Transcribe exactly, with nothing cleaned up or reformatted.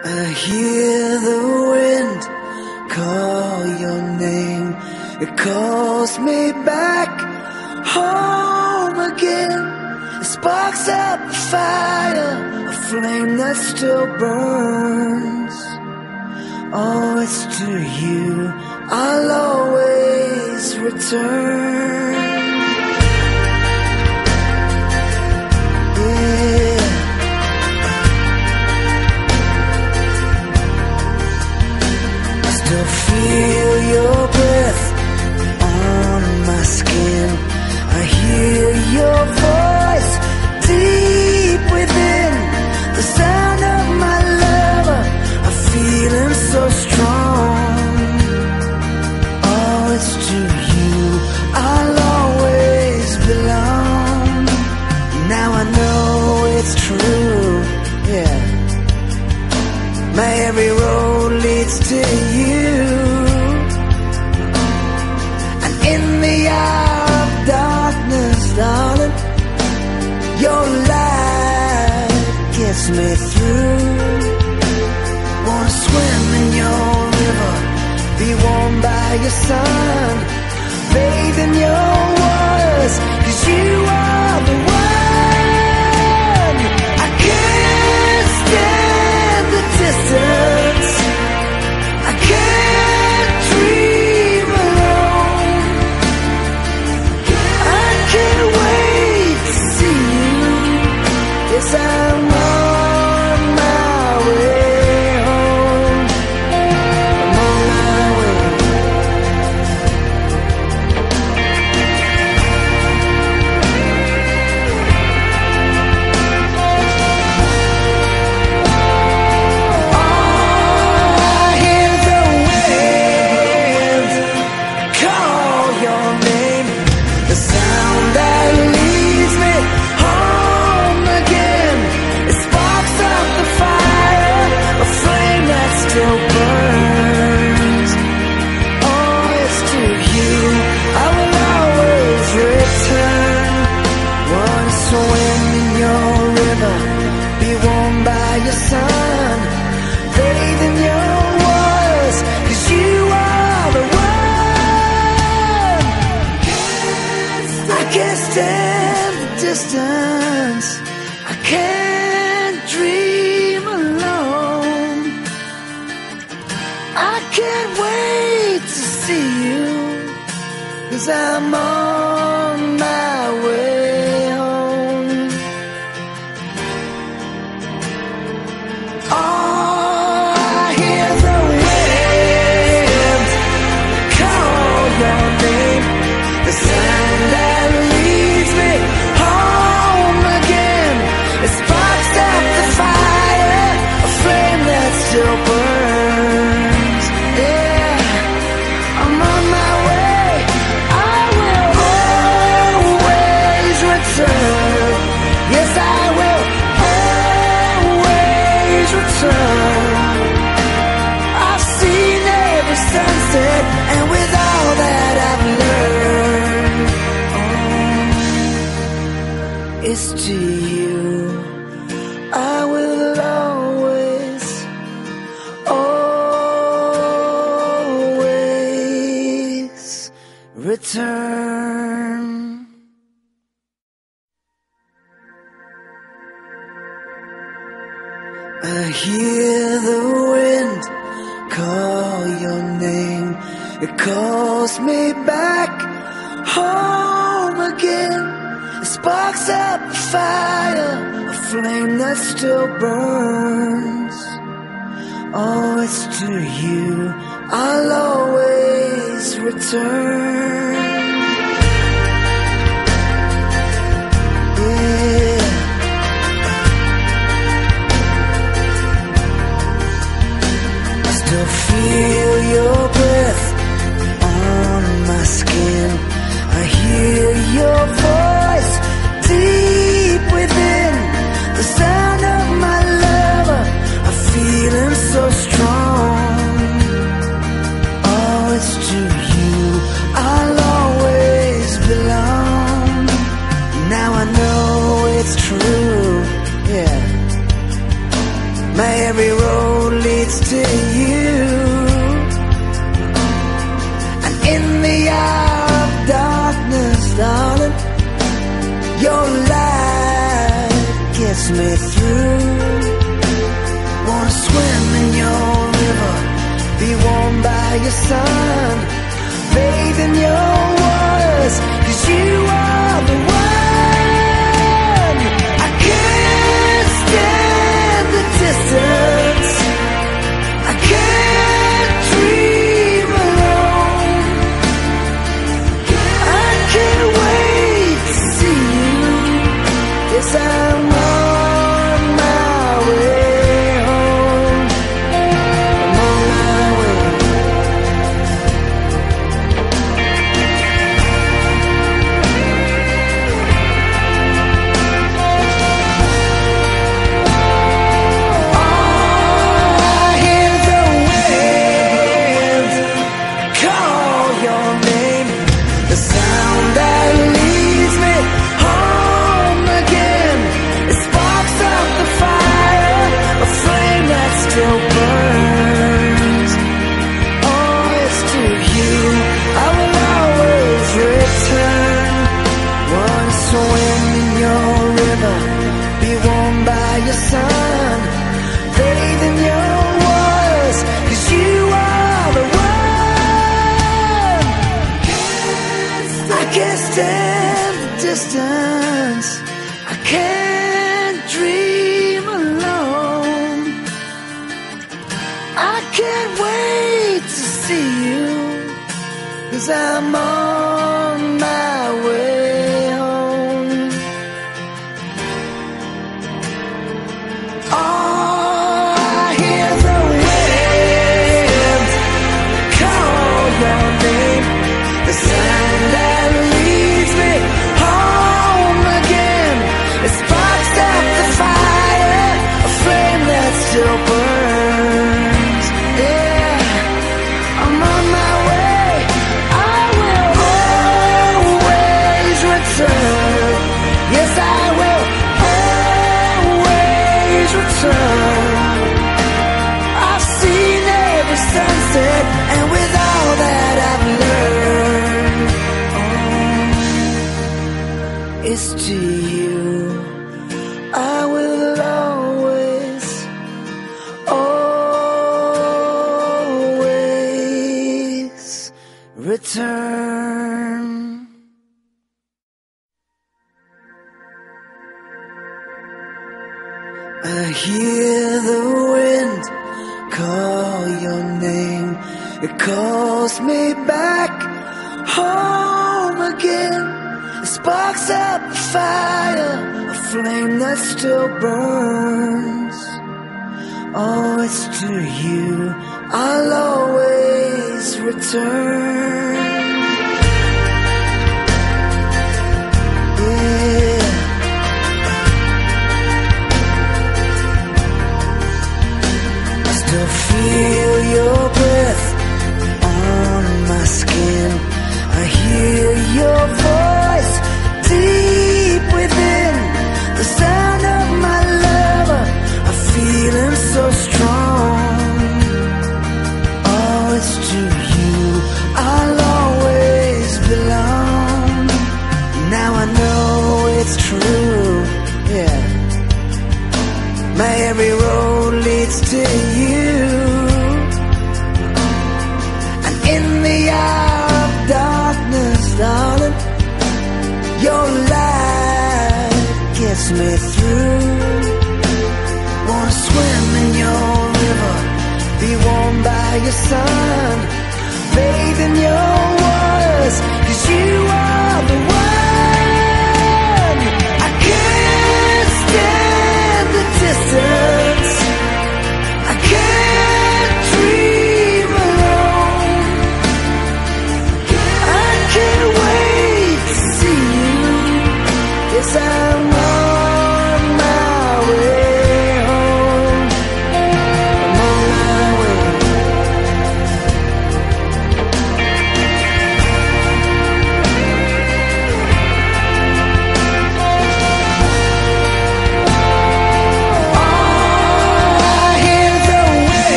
I hear the wind call your name. It calls me back home again. It sparks up a fire, a flame that still burns. Oh, it's to you I'll always return. Yeah. I still feel your breath on my skin. I hear your voice deep within. The sound of my lover, I feel him so strong. Oh, it's to you I'll always belong. Now I know it's true, yeah. My every road leads to you. And in the hour of darkness, darling, your light gets me through. Wanna swim in your river, be warmed by your sun, bathe in your waters, 'cause you are the one. I can't stand the distance, I can't dream alone. I can't wait to see you. Yes, I'm on my way home. I'm on my way. Oh, I hear the wind call your name, the sound that leads me home again. It sparks up the fire, a flame that still burns. Oh, it's to you I will always return. Wanna swim in your river, be warmed by your sun, bathe in your waters, 'cause you are the one. I can't stand the distance, I can't dream alone. I can't wait to see you, 'cause I'm on my way home. Oh, I hear the wind call your name, the sound that leads me home again. It sparks up the fire, a flame that still burns. Yeah, I'm on my way. I will always return. Yes, I will always return. I've seen every sunset, and with all that I've learned, oh, it's to you I will always, always return. I hear the wind call your name. It calls me back home again. It sparks up a fire, a flame that still burns. Oh, it's to you I'll always return. Yeah. I still feel your breath on my skin. I hear your voice deep within. The sound of my lover, I feel him so strong. Oh, it's to you I'll always belong. Now I know it's true, yeah. My every road me through. Wanna swim in your river, be warmed by your sun, bathe in your waters, 'cause you are the one. I can't stand the distance, I can't dream alone, I can't wait to see you, 'cause I'm on my way home. I'm on my way. Sun, bathe in your waters, 'cause you are the one. I can't stand the distance, I can't dream alone, I can't wait to see you, 'cause I'm on my way home. The sound that leads me home again, it sparks up the fire, a flame that still burns. Yeah, I'm on my way, I will always return. Yes, I will always return. I've seen every sunset, and with all that I've learned, it's to you I will always, always return. I hear the wind call your name, it calls me back home again. It sparks up a fire, a flame that still burns. Oh, it's to you I'll always return. Yeah. I still feel your breath on my skin, I hear your voice deep within, the sound of my lover, a feeling so strong. Oh, it's to you I'll always belong. Now I know it's true, yeah, my every road leads to you, and in the hour of darkness, darling, your light gets me through. Wanna swim in your river, be warmed by your sun, bathe in your waters, 'cause you are the one.